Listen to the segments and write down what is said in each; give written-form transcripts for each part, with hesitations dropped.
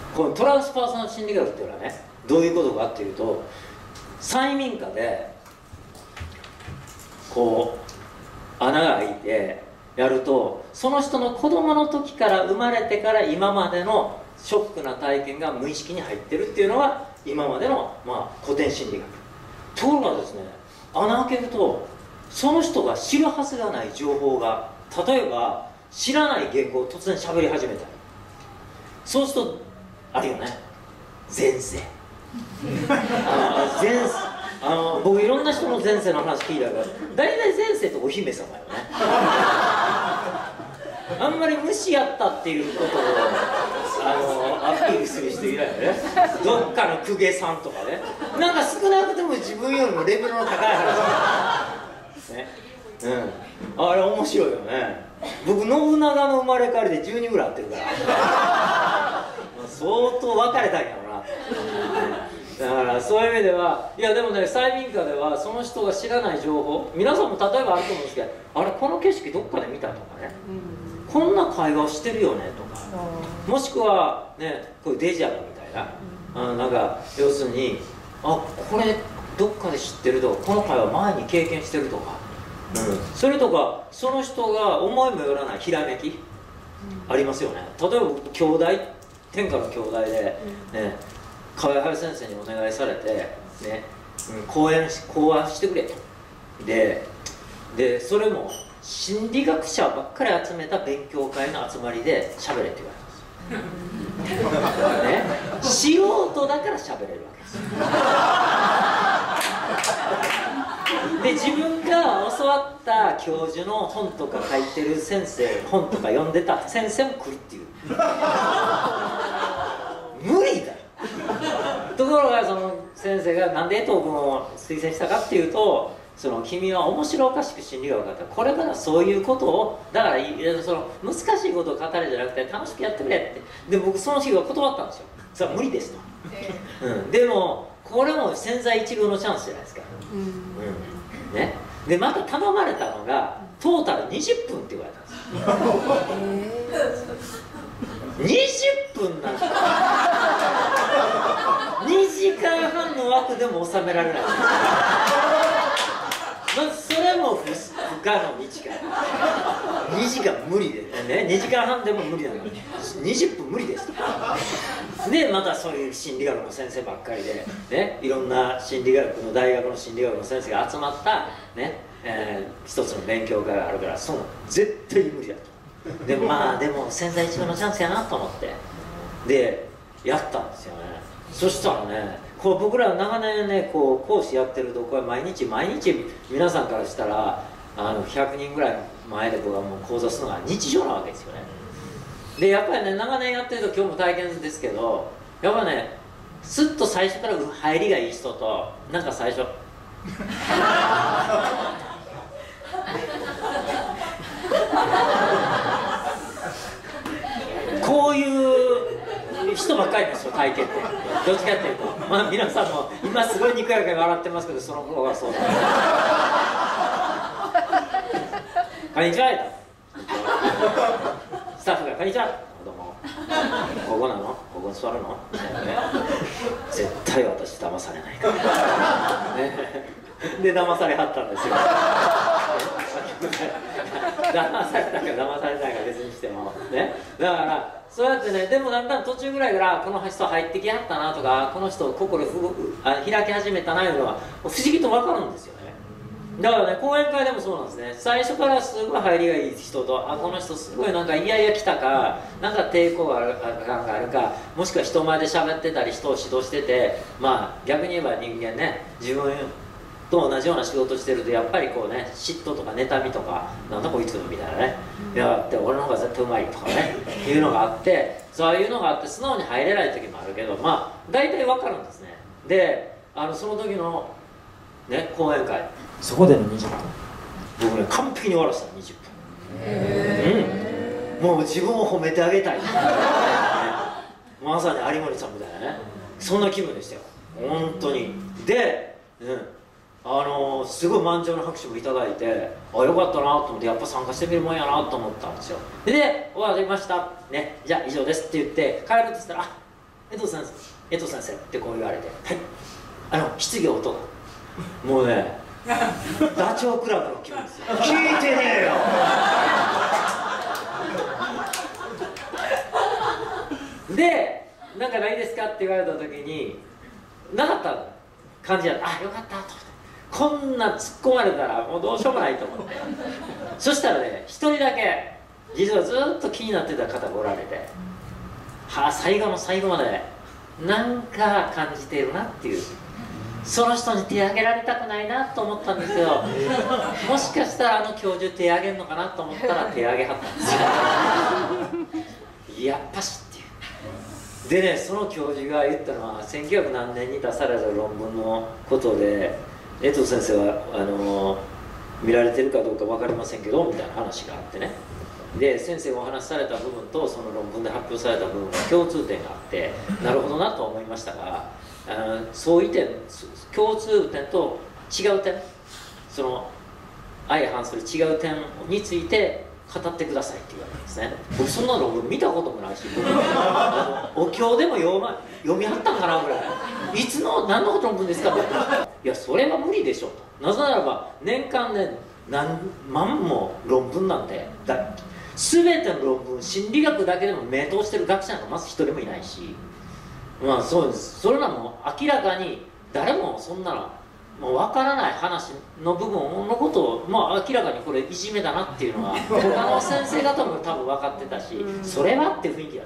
このトランスパーソナル心理学っていうのはね、どういうことかっていうと、催眠下でこう穴が開いてやると、その人の子供の時から生まれてから今までのショックな体験が無意識に入ってるっていうのが今までの、古典心理学。ところがですね、穴開けるとその人が知るはずがない情報が、例えば知らない言語を突然喋り始めたり、そうするとあるよね、前世僕いろんな人の前世の話聞いたから、大体前世とお姫様よねあんまり無視やったっていうことをアピールする人いないよね。どっかの公家さんとかね、なんか少なくとも自分よりもレベルの高い話ね、あれ面白いよね。僕信長の生まれ変わりで10人ぐらい会ってるから相当別れたんやろなだからそういう意味では、いやでもね、催眠下ではその人が知らない情報、皆さんも例えばあると思うんですけど、あれこの景色どっかで見たとかね、こんな会話をしてるよねとか、もしくはね、こういうデジャブみたいな、なんか要するにこれどっかで知ってるとか、この会話前に経験してるとか、それとかその人が思いもよらないひらめき、ありますよね。例えば兄弟、天下の兄弟でね、河合先生にお願いされてね、講話してくれと。でそれも心理学者ばっかり集めた勉強会の集まりで喋れって言われたんですね、素人だから喋れるわけですで、自分が教わった教授の本とか書いてる先生、本とか読んでた先生も来るっていう無理だよところがその先生がなんで江藤君を推薦したかっていうと、君は面白おかしく心理学を語った、これからそういうことを、だからその難しいことを語るじゃなくて楽しくやってくれって。で僕その日は断ったんですよ。それは無理ですと、でもこれも千載一遇のチャンスじゃないですか、ね。でまた頼まれたのがトータル20分って言われたんですよ、20分なんだ2時間半の枠でも収められないそれも不可能に近い。2時間無理でね、2時間半でも無理なのに20分無理ですで、またそういう心理学の先生ばっかりでね、いろんな心理学の大学の心理学の先生が集まったね、一つの勉強会があるから、その絶対に無理だと。でも千載一遇のチャンスやなと思ってでやったんですよね。そしたらね、こう僕ら長年ねこう講師やってると、これ毎日皆さんからしたら100人ぐらい前で僕はもう講座するのが日常なわけですよね。でやっぱりね、長年やってると今日も体験ですけど、やっぱねスッと最初から入りがいい人と、なんか最初こういう人ばっかりですよ、体験って。どっちかっていうと、皆さんも今すごいにこやかに笑ってますけど、その頃はそうだこんにちはスタッフがこんにちは、どうもここなの、ここに座るのみたいなね、絶対私騙されないから、ね、で騙されはったんですよ騙されたか騙されないか別にしてもね。だからそうやってね、でもだんだん途中ぐらいからこの人入ってきはったなとか、この人心開き始めたないうのは不思議と分かるんですよね。だからね、講演会でもそうなんですね。最初からすごい入りがいい人と、この人すごいなんかいやいや来たか、なんか抵抗感があるか、もしくは人前で喋ってたり人を指導してて、逆に言えば人間ね、自分と同じような仕事してるとやっぱりこうね、嫉妬とか妬みとか、なんだこいつみたいなね、いやって俺の方が絶対うまいとかねいうのがあって、そういうのがあって素直に入れない時もあるけど、大体分かるんですね。でその時のね講演会、そこでの20分僕ね完璧に終わらせた。20分、もう自分を褒めてあげたい、まさに有森さんみたいなね、そんな気分でしたよ本当に。で、すごい満場の拍手もいただいて、よかったなと思って、やっぱ参加してみるもんやなと思ったんですよ。で終わりましたね、じゃあ以上ですって言って帰るとしたら、 江藤先生、江藤先生ってこう言われて、はい、質疑応答だ。もうね、ダチョウ倶楽部の気分ですよ。聞いてねえよ。で、なんかないですかって言われた時に、なかった感じだった。あ、よかったと思って。こんな突っ込まれたらもうどうしようもないと思って。そしたらね、一人だけ実はずっと気になってた方がおられて、はあ、最後の最後までなんか感じているなっていう、その人に手挙げられたくないなと思ったんですけど、もしかしたら教授手挙げるのかなと思ったら手挙げはったんですよ。やっぱしっていう。でね、その教授が言ったのは1900何年に出された論文のことで、江藤先生は見られてるかどうか分かりませんけどみたいな話があってね。で、先生がお話しされた部分とその論文で発表された部分が共通点があって、なるほどなと思いましたが、そういう点、共通点と違う点、その相反する違う点について語ってくださいって言われるんですね。僕そんな論文見たこともないし、お経でも読みはったんかなぐらい、いつの何の論文ですかって、いやそれは無理でしょと。なぜならば年間で何万も論文なんて全ての論文、心理学だけでも目通してる学者なんかまず一人もいないし、まあそうです。それらも明らかに誰もそんなのもう分からない話の部分のことを、まあ、明らかにこれいじめだなっていうのは他の先生方も多分分かってたし、それはって雰囲気だった。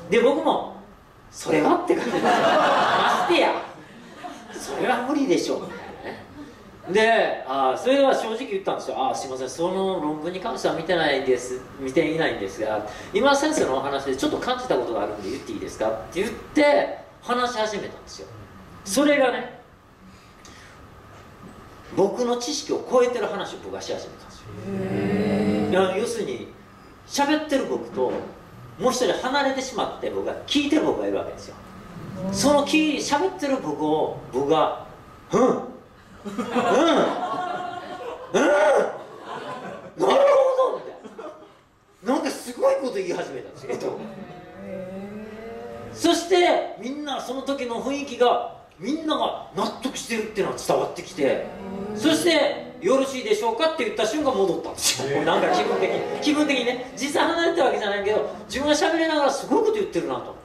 で僕もそれはって感じですよ。ましてやそれは無理でしょうみたいなね。で、それは正直言ったんですよ。すいません、その論文に関しては見ていないんですが、今先生のお話でちょっと感じたことがあるんで言っていいですかって言って話し始めたんですよ。それがね、僕の知識を超えてる話を僕はし始めたんですよ。要するに喋ってる僕ともう一人離れてしまって聞いてる僕がいるわけですよ。その喋ってる僕が「うんうんうんなるほど」みたいな、なんかすごいこと言い始めたんですよ。そしてみんなその時の雰囲気がみんなが納得してるっていうのが伝わってきて、そして「よろしいでしょうか」って言った瞬間戻ったんですよ。なんか気分的にね、実際離れてるわけじゃないけど自分が喋りながらすごいこと言ってるなと。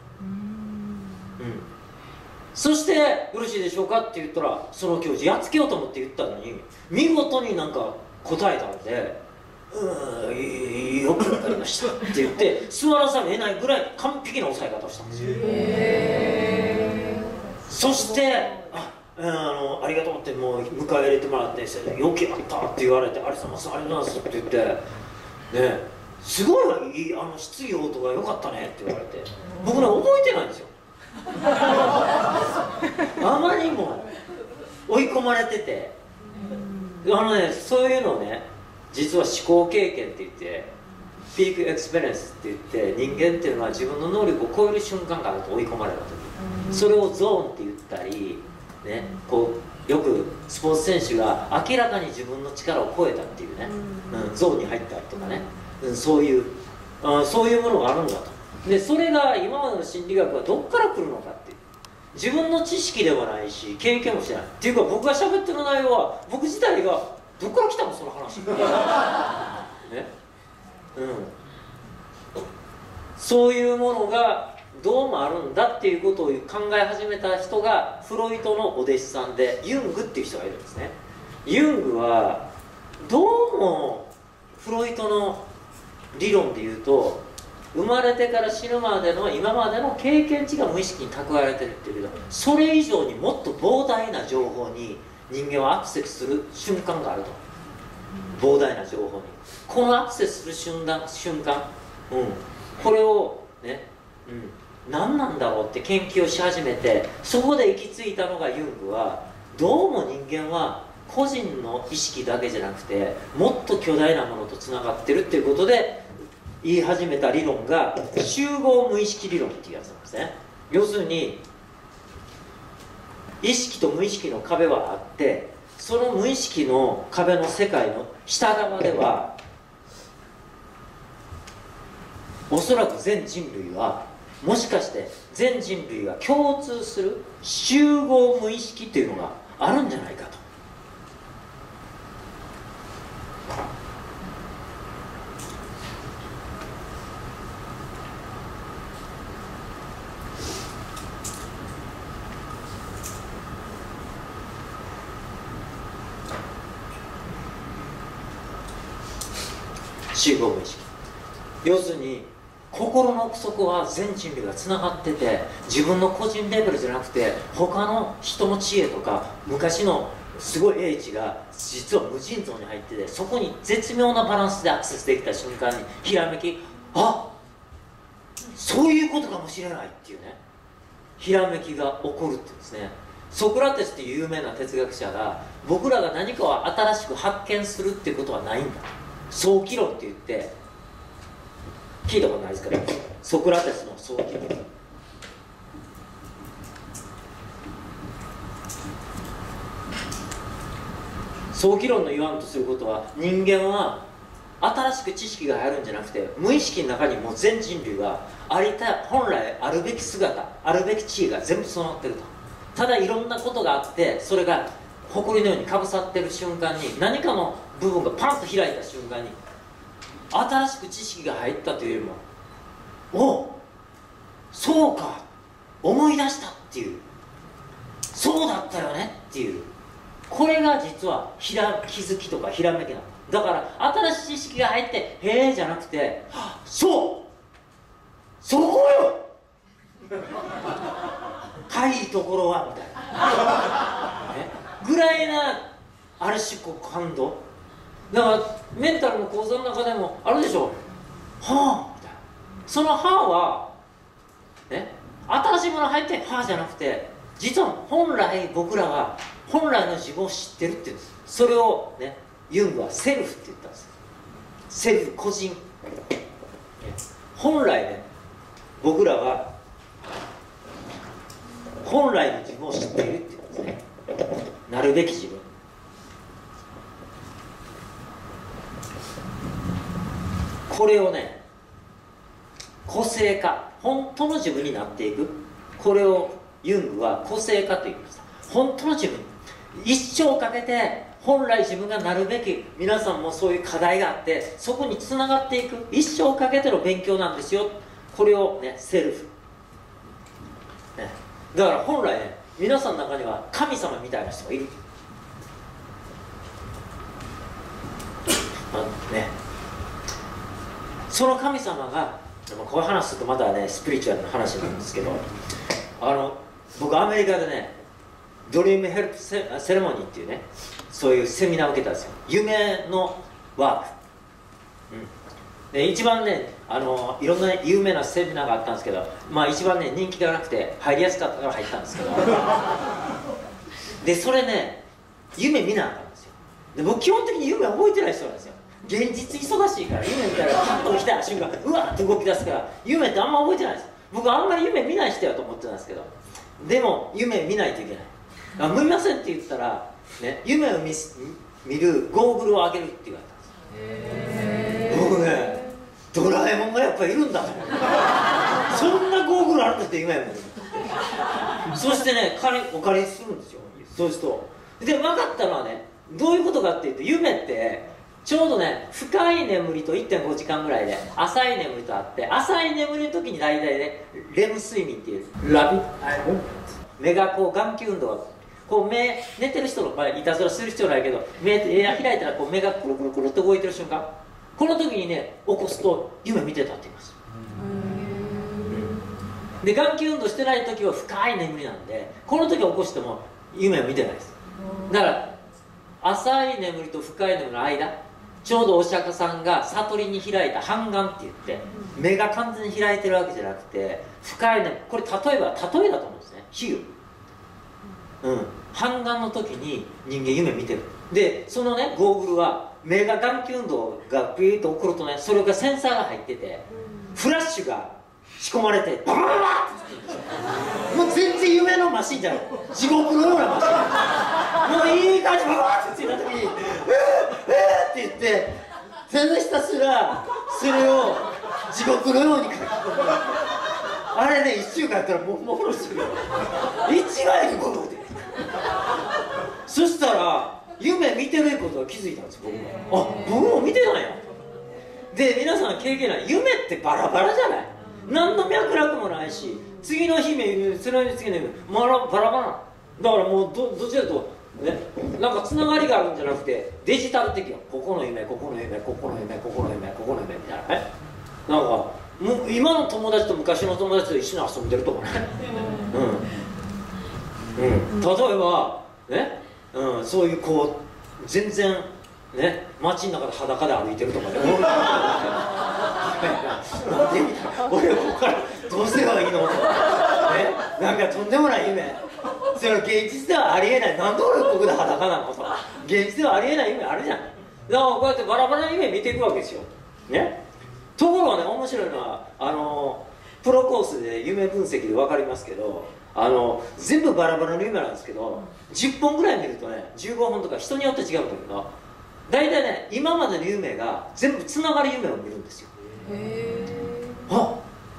そして「よろしいでしょうか」って言ったら、その教授やっつけようと思って言ったのに見事になんか答えたので「よくわかりました」って言って座らざるを得ないぐらい完璧な抑え方をしたんですよ。そしてありがとうってもう迎え入れてもらって「よくやった」って言われて「ありがとうございます」って言ってね、すごい質疑応答が良かったねって言われて、僕ね覚えてないんですよ。あまりにも追い込まれてて、そういうのをね、実は思考経験って言ってピークエクスペリエンスって言って、人間っていうのは自分の能力を超える瞬間があると追い込まれた時、それをゾーンって言ったりね、よくスポーツ選手が明らかに自分の力を超えたっていうね、ゾーンに入ったりとかね、そういうものがあるんだと。でそれが今までの心理学はどっから来るのかっていう、自分の知識ではないし経験もしてないっていうか、僕が喋ってる内容は僕自体がどっから来たのその話ね、そういうものがどうもあるんだっていうことを考え始めた人がフロイトのお弟子さんでユングっていう人がいるんですね。ユングはどうもフロイトの理論で言うと、生まれてから死ぬまでの今までの経験値が無意識に蓄えられてるっていうけど、それ以上にもっと膨大な情報に人間はアクセスする瞬間があると。膨大な情報にこのアクセスする瞬間、これをね、何なんだろうって研究をし始めて、そこで行き着いたのがユングは、どうも人間は個人の意識だけじゃなくてもっと巨大なものとつながってるっていうことで言い始めた理論が集合無意識理論っていうやつなんですね。要するに意識と無意識の壁はあって、その無意識の壁の世界の下側ではおそらく全人類はもしかして全人類が共通する集合無意識っていうのがあるんじゃないかと。集合無意識、要するに心の奥底は全人類がつながってて、自分の個人レベルじゃなくて他の人の知恵とか昔のすごい英知が実は無尽蔵に入ってて、そこに絶妙なバランスでアクセスできた瞬間にひらめき、あ、そういうことかもしれないっていうね、ひらめきが起こるっていうんですね。ソクラテスっていう有名な哲学者が、僕らが何かを新しく発見するっていうことはないんだ、早期論って言って、聞いたことないですかね、ソクラテスの早期論。早期論の言わんとすることは、人間は新しく知識が入るんじゃなくて、無意識の中にもう全人類が本来あるべき姿、あるべき地位が全部備わってると。ただいろんなことがあって、それが埃のようにかぶさってる瞬間に、何かの部分がパンと開いた瞬間に新しく知識が入ったというよりも、お、そうか、思い出したっていう、そうだったよねっていう、これが実は気づきとかひらめきなの。だから新しい知識が入って「へえ」じゃなくて「そうそこよかいいところは」みたいな、ね、ぐらいなある種こう感動だから、メンタルの講座の中でもあるでしょ、はあみたいな。その「はあ」はね、新しいもの入って「はあ」じゃなくて、実は本来僕らは本来の自分を知ってるっていうんです。それをね、ユングはセルフって言ったんです。セルフ、個人。本来ね、僕らは本来の自分を知っているって言うんですね。なるべき自分。これをね、個性化、本当の自分になっていく、これをユングは個性化と言いました。本当の自分、一生かけて本来自分がなるべき、皆さんもそういう課題があってそこにつながっていく、一生かけての勉強なんですよ。これをね、セルフ、ね、だから本来ね、皆さんの中には神様みたいな人がいる、ね、その神様が、こういう話するとまたねスピリチュアルな話なんですけど、僕アメリカでね、ドリームヘルプセレモニーっていうね、そういうセミナーを受けたんですよ。夢のワーク、で一番ね、いろんな有名なセミナーがあったんですけど、まあ一番ね人気がなくて入りやすかったから入ったんですけどでそれね、夢見なかったんですよ。で僕基本的に夢覚えてない人なんですよ。現実忙しいから、夢見たらパッと起きた瞬間うわっと動き出すから、夢ってあんま覚えてないです。僕あんまり夢見ない人やと思ってたんですけど、でも夢見ないといけない。見ませんって言ったら、ね、夢を見るゴーグルをあげるって言われたんです。僕ね、ドラえもんがやっぱいるんだと思って、そんなゴーグルあるんだって夢を見る。そしてね、お借りするんですよ。そうするとで分かったのはね、どういうことかっていうと、夢ってちょうどね、深い眠りと 1.5 時間ぐらいで浅い眠りとあって、浅い眠りの時に大体ね、レム睡眠っていう目がこう眼球運動がこう寝てる人の場合、いたずらする必要ないけど、目が開いたらこう目がくるくるくるって動いてる瞬間、この時にね起こすと夢見てたって言います。で眼球運動してない時は深い眠りなんで、この時起こしても夢は見てないです。だから浅い眠りと深い眠りの間、ちょうどお釈迦さんが悟りに開いた半眼って言って、目が完全に開いてるわけじゃなくて深い眠り、これ例えだと思うんですね、比喩。半眼の時に人間夢見てる。でそのねゴーグルは目が眼球運動がビーッと起こるとね、それがセンサーが入っててフラッシュが仕込まれてババババッてもう全然夢のマシンじゃない、地獄のようなマシン、もういい感じバババッてついた時に「って言ってただひたすらそれを地獄のように書き込む。 あれね1週間やったらもうフォローしてるよ一概にフォローでそしたら夢見てることが気づいたんですよ。僕も見てないやで、皆さん経験ない。夢ってバラバラじゃない。何の脈絡もないし、次の日見る、その次の日見る、バラバラだからもうどちらとね、なんかつながりがあるんじゃなくてデジタル的よ。ここの夢、ここの夢、ここの夢、ここの夢、ここの夢みたいなね。なんかもう今の友達と昔の友達と一緒に遊んでるとかね。例えばね、そういうこう全然ね、街の中で裸で歩いてるとかね。なんでみたいな。俺ここからどうすればいいのとかね、なんかとんでもない夢。それ現実ではありえない。なんで俺ここで裸なのとか。現実ではありえない夢あるじゃん。だからこうやってバラバラな夢見ていくわけですよ。ね。ところがね、面白いのはプロコースで夢分析で分かりますけど、全部バラバラの夢なんですけど、10本ぐらい見るとね、15本とか人によって違うんだけど、大体ね、今までの夢が全部つながる夢を見るんですよ。あ、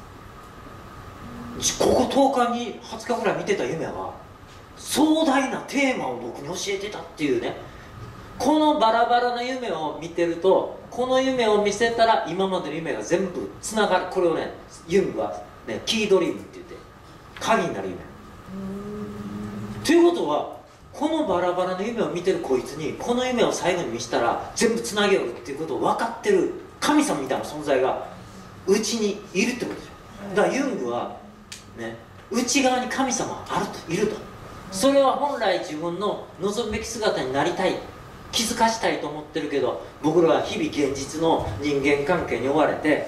ここ10日に20日ぐらい見てた夢は壮大なテーマを僕に教えてたっていうね。このバラバラな夢を見てると、この夢を見せたら今までの夢が全部つながる。これをね、ユングは、ね、キードリームって言って鍵になる夢。ということは、このバラバラの夢を見てるこいつにこの夢を最後に見せたら全部つなげようっていうことを分かってる神様みたいな存在がうちにいるってことでしょ。だからユングはね、内側に神様があるといると。それは本来自分の望むべき姿になりたい、気づかしたいと思ってるけど、僕らは日々現実の人間関係に追われて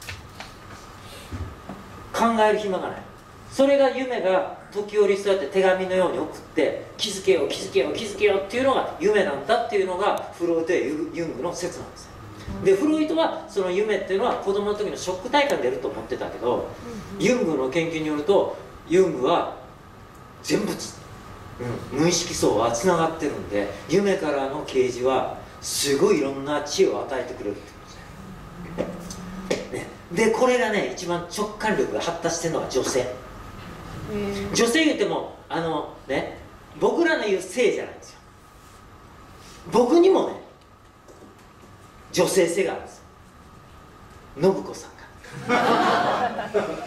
考える暇がない。それが夢が時折そうやって手紙のように送って気づけよ気づけよ気づけよっていうのが夢なんだっていうのがフロイトやユングの説なんですよ。でフロイトはその夢っていうのは子供の時のショック体感で出ると思ってたけど、ユングの研究によるとユングは全部無意識層はつながってるんで、夢からの啓示はすごいいろんな知恵を与えてくれるってことですね。でこれがね、一番直感力が発達してるのが女性。女性言ってもね、僕らの言う性じゃないんですよ。僕にもね女性性があるんですよ。信子さんが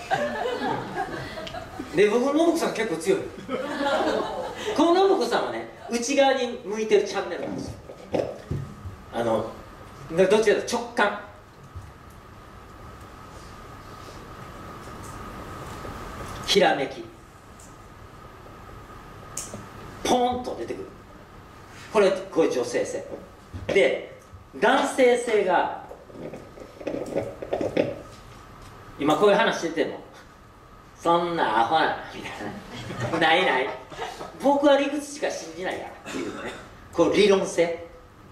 で僕の信子さん結構強い。この信子さんはね、内側に向いてるチャンネルなんですよ。どっちかというと直感、ひらめき、ポーンと出てくる。これ女性性で、男性性が今こういう話しててもそんなアホなみたいなないない、僕は理屈しか信じないからっていうね、こう理論性、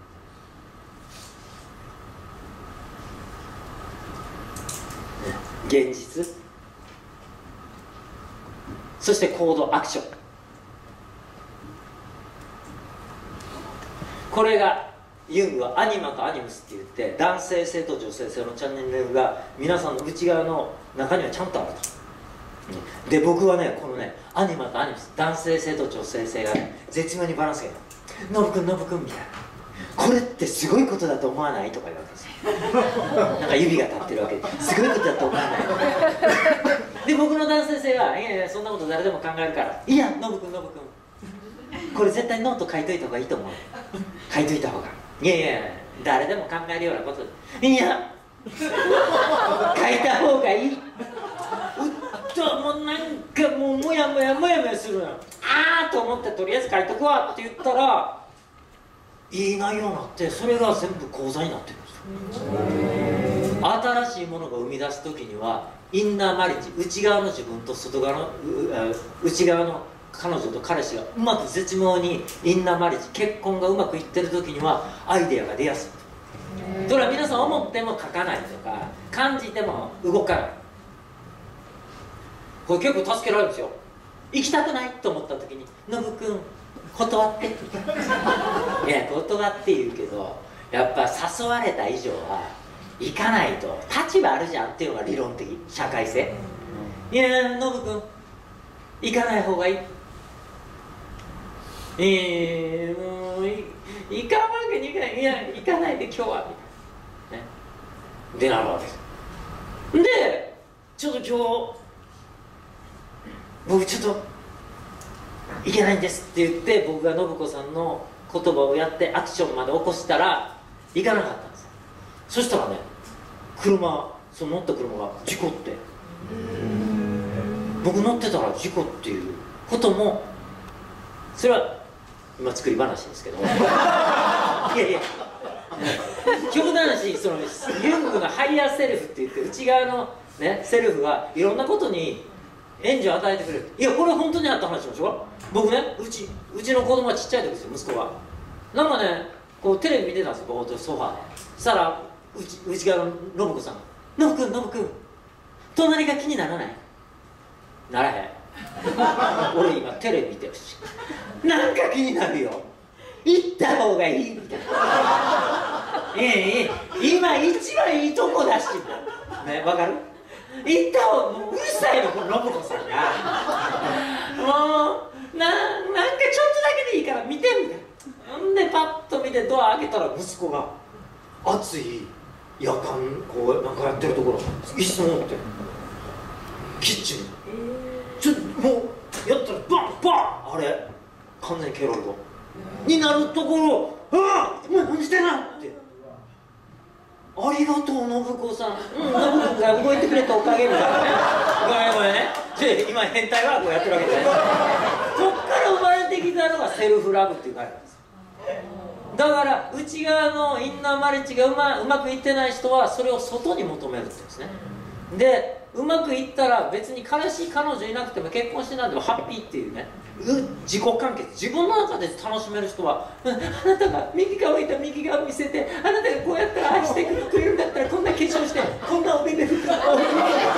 現実、そして行動、アクション。これがユングはアニマとアニムスって言って、男性性と女性性のチャンネルが皆さんの内側の中にはちゃんとあると。で僕はね、このねアニマとアニムス、男性性と女性性がね絶妙にバランスがいいの。ノブくんノブくんみたいな、これってすごいことだと思わないとか言うわけですよ。なんか指が立ってるわけですごいことだと思わないで僕の男性性は、いやいやそんなこと誰でも考えるから、いやノブくんノブくんこれ絶対ノート書いといた方がいいと思う。書いといた方が、いやいや誰でも考えるようなこと、いや書いた方がいい。もうなんかもうもやもやもやもやするのよ。あーと思ってとりあえず書いとくわって言ったらいい内容になって、それが全部講座になってるんですよ。新しいものが生み出す時にはインナーマリッジ、内側の自分と外側の内側の彼女と彼氏がうまく絶妙にインナーマリッジ、結婚がうまくいってる時にはアイデアが出やすい。それは皆さん思っても書かないとか感じても動かない。これ結構助けられるんですよ。行きたくないと思った時に「ノブくん断って」いや断って言うけど、やっぱ誘われた以上は行かないと立場あるじゃんっていうのが理論的社会性。 いやノブ君行かない方がいい。もう行かんわけにいかない。いや行かないで今日はみたいなねでなるわけです。でちょっと今日僕ちょっといけないんですって言って、僕が信子さんの言葉をやってアクションまで起こしたら行かなかったんですよ。そしたらね、その乗った車が事故って、僕乗ってたら事故っていうことも、それは今作り話ですけどいやいや極端な話、そのユングのハイヤーセルフって言って、内側のねセルフはいろんなことに援助を与えてくれる。いやこれ本当にあった話でしょ。僕ね、うちの子供はちっちゃい時ですよ、息子がなんかね、こうテレビ見てたんですよ、ぼーっとソファーで。そしたら内側の信子さんが「ノブ君隣が気にならない？ならへん俺今テレビ見てるしなんか気になるよ、行った方がいい」みたいな今一番いいとこだしね、わかる？行った方がもううるさいの、この信子さんがもうなんかちょっとだけでいいから見てみたいな。んでパッと見てドア開けたら息子が熱い夜間こうなんかやってるところ椅子持ってキッチンちょっともうやったらバンバンあれ完全にケロルドになるところ「ああお前何してんな!」って「ありがとう信子さん」信子が動いてくれたおかげみたいなね。ごめんね、今変態ワークをやってるわけじゃない。こっから生まれてきたのがセルフラブっていう概念なんです。だから内側のインナーマリッジがうまくいってない人はそれを外に求めるって言うんですね。でうまくいったら別に彼氏彼女いなくても結婚してなくてもハッピーっていうね、自己完結、自分の中で楽しめる人はあなたが右側いた右側見せて、あなたがこうやったら愛してくれるんだったらこんな化粧してこんなおびべふこんなような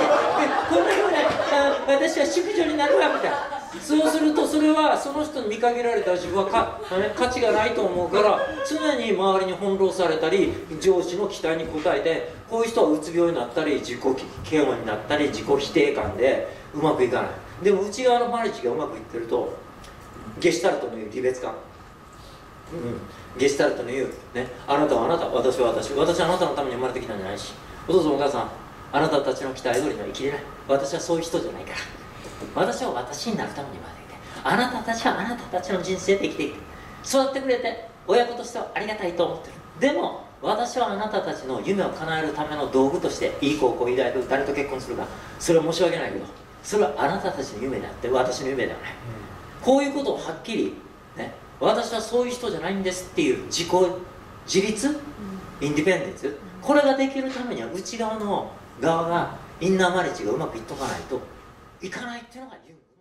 私は淑女になるわみたいな。そうするとそれはその人に見限られた自分は価値がないと思うから、常に周りに翻弄されたり上司の期待に応えて、こういう人はうつ病になったり自己嫌悪になったり自己否定感でうまくいかない。でも内側のマリッジがうまくいってるとゲシュタルトの言う離別感、ゲシュタルトの言う、ね、あなたはあなた、私は私はあなたのために生まれてきたんじゃないし、お父さんお母さんあなたたちの期待通りには生きれない。私はそういう人じゃないから、私は私になるために生まれてきて、あなたたちはあなたたちの人生で生きていく、育ってくれて親子としてはありがたいと思ってる。でも私はあなたたちの夢を叶えるための道具としていい高校医大で誰と結婚するか、それは申し訳ないけどそれはあなたたちの夢であって私の夢ではない、こういうことをはっきり、ね、私はそういう人じゃないんですっていう自立、インディペンデンス、これができるためには内側の側がインナーマリッジがうまくいっとかないといかないっていうのがユング。